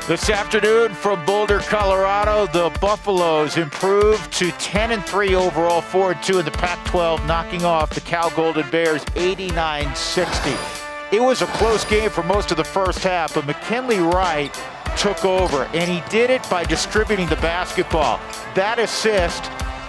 This afternoon from Boulder, Colorado, the Buffaloes improved to 10-3 overall, 4-2 in the Pac-12, knocking off the Cal Golden Bears 89-60. It was a close game for most of the first half, but McKinley Wright took over, and he did it by distributing the basketball. That assist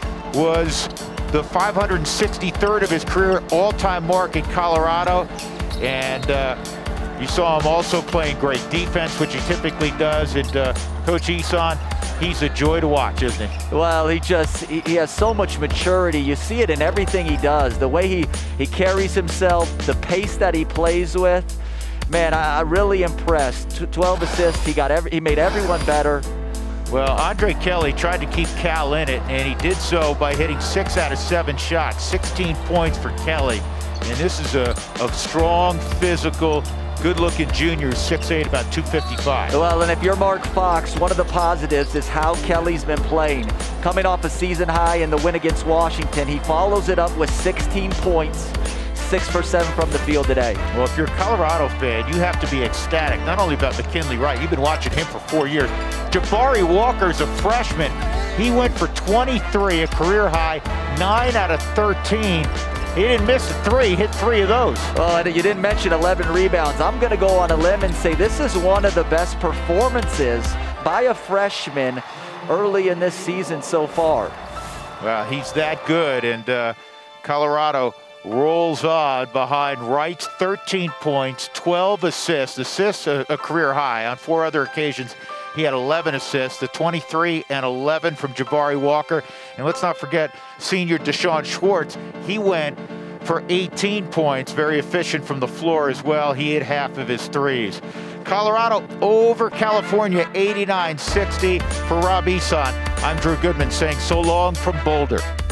was the 563rd of his career all-time mark in Colorado, and you saw him also playing great defense, which he typically does. And Coach Ehsan, he's a joy to watch, isn't he? Well, he has so much maturity. You see it in everything he does. The way he carries himself, the pace that he plays with. Man, I'm really impressed. 12 assists. He made everyone better. Well, Andre Kelly tried to keep Cal in it, and he did so by hitting 6 out of 7 shots, 16 points for Kelly. And this is a strong, physical, good-looking junior, 6'8", about 255. Well, and if you're Mark Fox, one of the positives is how Kelly's been playing. Coming off a season high in the win against Washington, he follows it up with 16 points, 6 for 7 from the field today. Well, if you're a Colorado fan, you have to be ecstatic, not only about McKinley Wright, you've been watching him for 4 years. Jabari Walker's a freshman. He went for 23, a career high, 9 out of 13. He didn't miss a 3, hit 3 of those. Oh, and you didn't mention 11 rebounds. I'm going to go on a limb and say this is one of the best performances by a freshman early in this season so far. Well, he's that good, and Colorado rolls on behind Wright's 13 points, 12 assists. Assists a career high. On 4 other occasions, he had 11 assists, the 23 and 11 from Jabari Walker. And let's not forget senior Deshaun Schwartz. He went for 18 points, very efficient from the floor as well. He hit half of his threes. Colorado over California, 89-60. For Rob Ehsan, I'm Drew Goodman saying so long from Boulder.